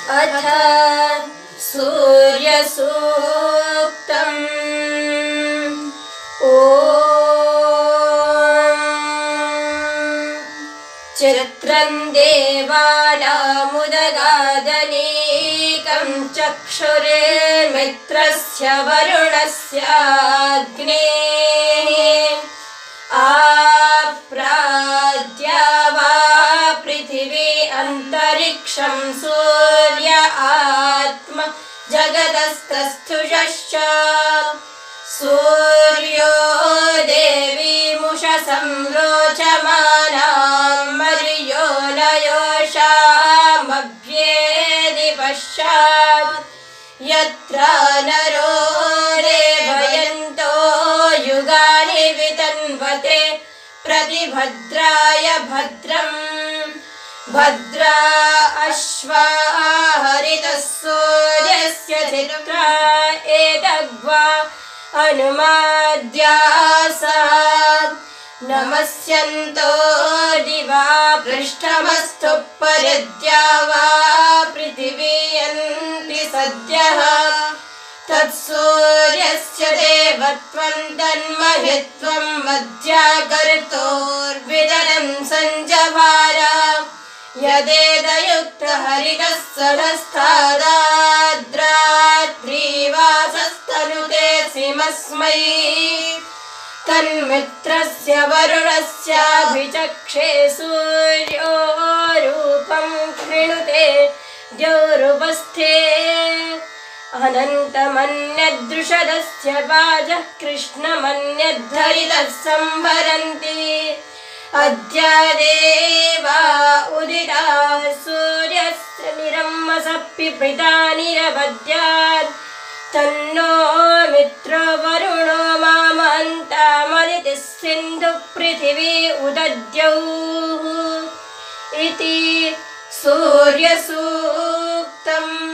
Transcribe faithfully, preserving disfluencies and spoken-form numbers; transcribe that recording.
अथ सूर्यसूक्तम्। ॐ चित्रं देवानामुदगादनीकं चक्षुर्मित्रस्य वरुणस्य अग्नेः आप्राद्या वा पृथिवी अन्तरिक्षं सूर्य आत्मा जगदस्तस्थुषश्च सूर्यो देवीमुषसंरोचमानां मर्यो न योषामभ्येदि पश्चात् यत्र नरो रेभयन्तो युगानि वितन्वते प्रतिभद्राय भद्रम् भद्रा अश्वा हरितः सूर्यस्य चित्रा एतद्वा अनुमाद्यासा नमस्यन्तो दिवा पृष्ठमस्तु परिद्या वा पृथिवी यन्ति सद्यः तत्सूर्यस्य देवत्वं तन्महित्वं मध्याकर्तोर्विदनं सञ्जभार यदेदयुक्तहरितः सदस्तादाद्रात्रीवासस्तनुते सिमस्मै तन्मित्रस्य वरुणस्याभिचक्षे सूर्यो रूपं कृणुते द्यौरुपस्थे अनन्तमन्यदृषदस्य वाजः कृष्णमन्यद्धरितः संवरन्ति अद्य देवा उदिता सूर्यस्य निरम्मसप्पिपृता निरवद्यात् तन्नो मित्रो वरुणो मामन्तामदितिः सिन्धुः पृथिवी उदद्यौः इति सूर्यसूक्तम्।